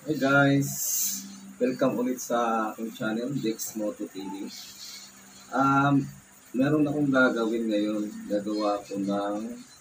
Hey guys, welcome ulit sa aking channel, Dex Moto TV. Um, Meron akong gagawin ngayon. Gagawa ko ng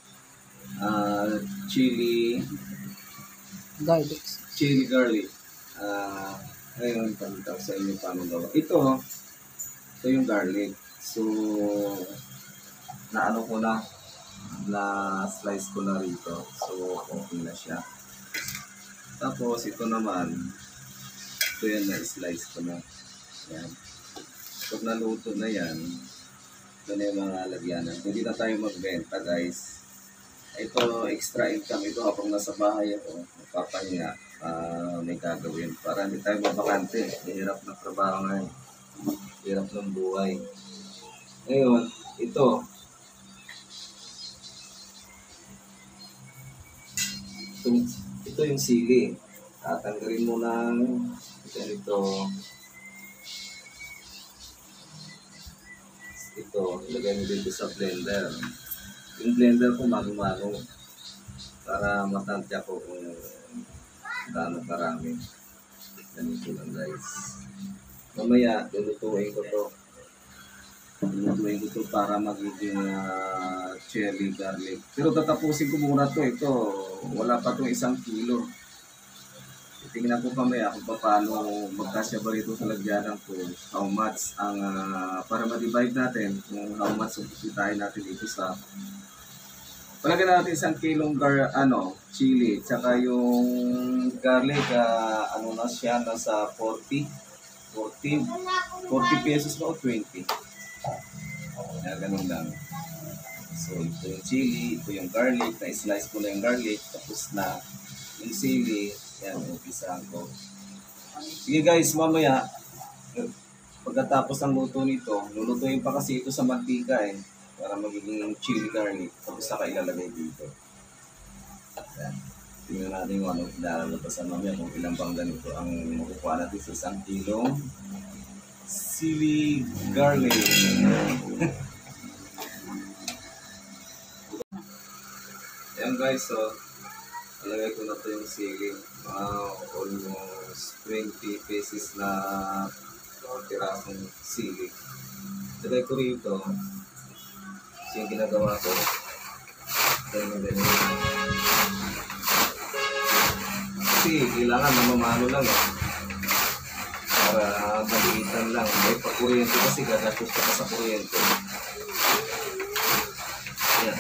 chili, Garlic. chili garlic. Ngayon, pagkita ko sa inyo paano gawa. Ito yung garlic. So, naano ko na slice ko na rito. So, okay na siya. Tapos, ito naman, ito yan na-slice ko na. Yan. Pag naluto na yan, ito na yung mga lagyanan. Hindi na tayo magbenta, guys. Ito, extra income ito habang nasa bahay ako. Magpapahinga, may gagawin. Para hindi tayo mabakante. Hirap na trabaho ngayon. Hirap ng buhay. Ngayon, ito yung sili. Tatanggalin mo ng ganito. Ito, ilagay mo dito sa blender. Yung blender ko mano-mano para matansya ko kung gaano karami. Ganito lang guys. Mamaya, lulutuin ko to. Lulutuin ko to para magiging chili garlic. Pero tatapusin ko muna to. Ito, wala pa itong 1 kilo. Tingnan ko mamaya kung paano magkasya ba rito sa lagyanan ko. How much ang, para ma-divide natin kung how much tayo natin dito sa palagyan natin 1 kilong chili, tsaka yung garlic, na siya, nasa 40 pesos na o 20. Ganun lang. So, ito yung chili, ito yung garlic, na-slice ko na yung garlic, tapos na yung sili, yan, umpisahan ko. Sige guys, mamaya, pagkatapos ng luto nito, lulutuin pa kasi ito sa mantika para magiging chili garlic, tapos saka ilalagay dito. Yan. Tingnan natin kung ano lalalabasan mamaya, kung ilang bang ganito ang makukuha natin sa 1 kilong chili garlic. Yan guys, so alagay ko na ito yung sili. Almost 20 pieces na tirasong sili. Alagay ko rito. So yung ginagawa ko, ganyan. Kasi kailangan na mamano lang para maliitan lang. May pag-kuryente kasi gagastos ka sa kuryente. Yan.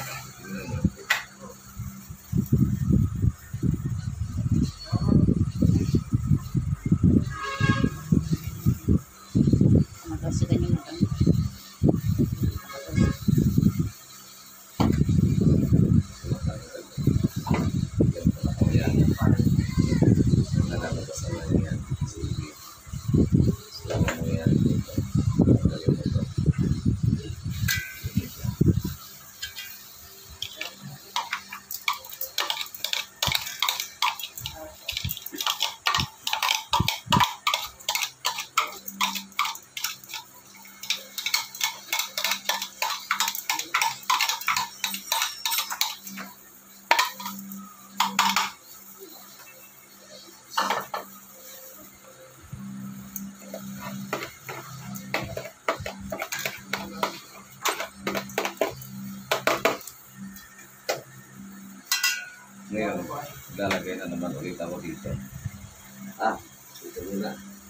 Ngayon, lalagay na naman ulit ako dito. Dito muna.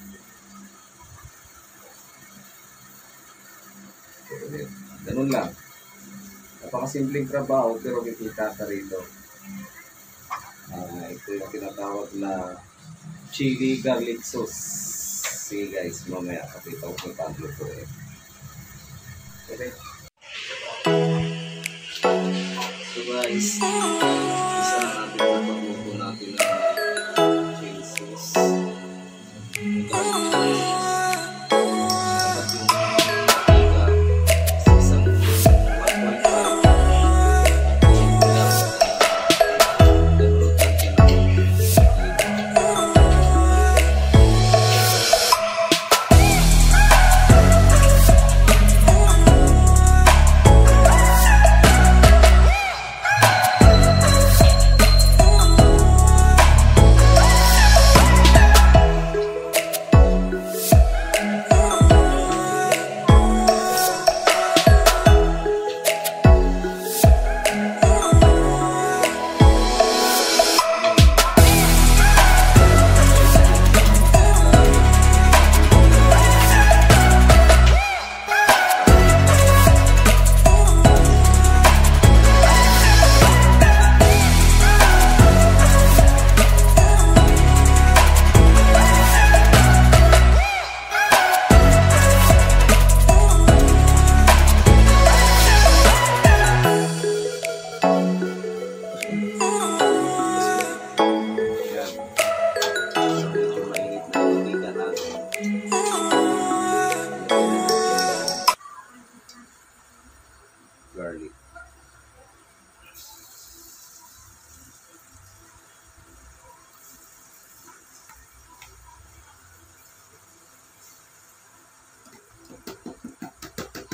Ganun lang. Napakasimpleng trabaho pero kikita ka rito. Ito yung tinatawag na chili garlic sauce. Sige guys, mamaya kapita ko kung paano ito Okay. So guys, isa na natin yung pagluto natin ng chili sauce.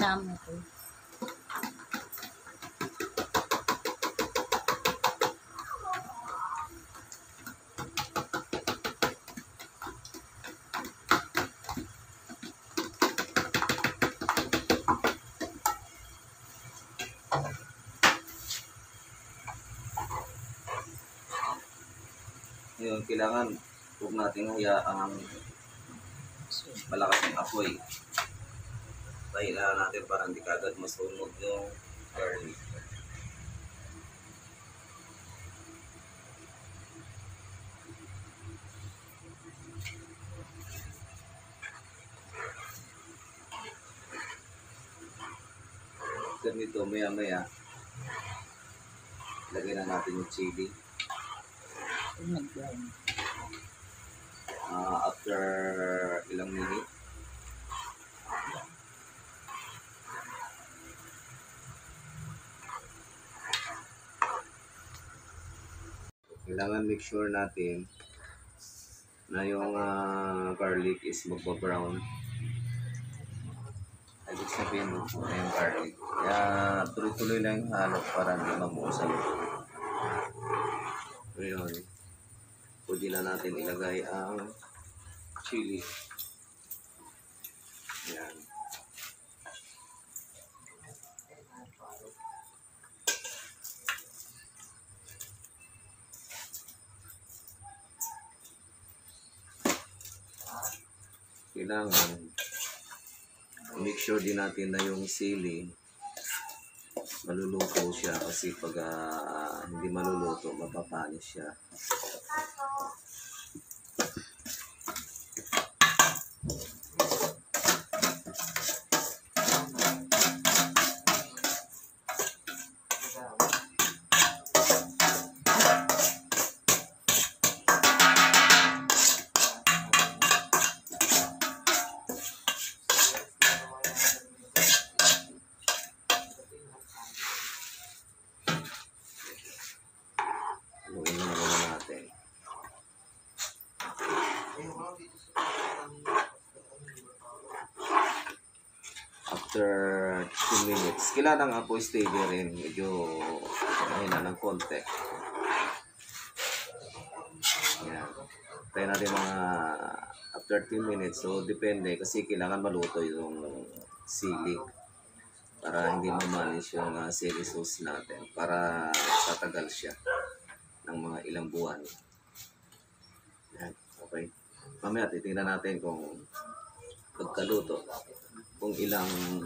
Naman ko. Ngayon, kailangan huwag natin hayaang malakas yung apoy. Pahinaan natin para hindi kagad masunog yung garlic. Ganito, maya-maya, lagyan na natin yung chili. Nag-grind. After ilang minute, kailangan make sure natin na yung garlic is magpa-brown. Ibig sabihin mo, na yung garlic. Kaya tuloy-tuloy lang yung halo para hindi mabuusan. Ngayon, pwede na natin ilagay ang chili. Ayan. Kailangan make sure din natin na yung sili maluluto siya kasi pag hindi maluluto mapapanis siya. Luin na naman natin. After 2 minutes, kailangan ang apoy steady rin. Medyo mahina ng konti. Ayan. Tayo natin mga after 2 minutes. So, depende kasi kailangan maluto yung sili para hindi mamanis yung sili sauce natin. Para tatagal siya ng mga ilang buwan. Ayan. Okay. Mamaya titingnan natin kung pagkaluto, kung ilang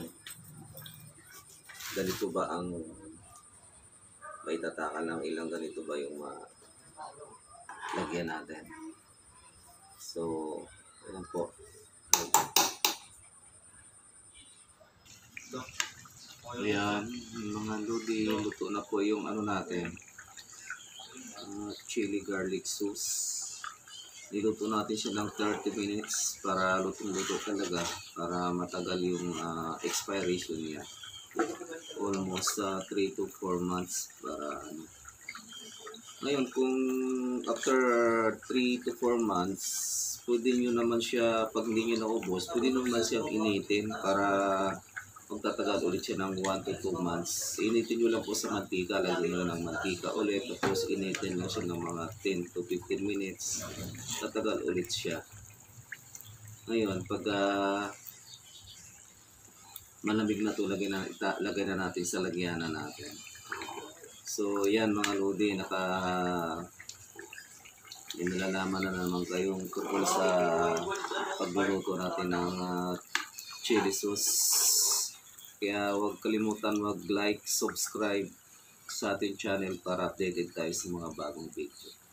ganito ba ang maitataka lang, ilang ganito ba yung lagyan natin. So, ayan po. Ayan, mga lodi, luto na po yung ano natin. Chili garlic sauce. Niluto natin siya ng 30 minutes para lutong-luto talaga, para matagal yung expiration niya. Almost 3 to 4 months para ngayon kung after 3 to 4 months pwede nyo naman siya, pag hindi nyo naubos, pwede naman siyang initin para magtatagal ulit siya ng 1 to 2 months. Initin nyo lang po sa mantika, lagyan nyo ng mantika ulit, tapos initin lang siya ng mga 10 to 15 minutes, tatagal ulit siya. Ngayon, pag malamig na ito, lagay na natin sa lagyanan natin. So, yan mga lodi, nilalaman na naman kayong tungkol sa pagluluto natin ng chili sauce. Kaya huwag kalimutan mag-like, subscribe sa ating channel para updated tayo sa mga bagong video.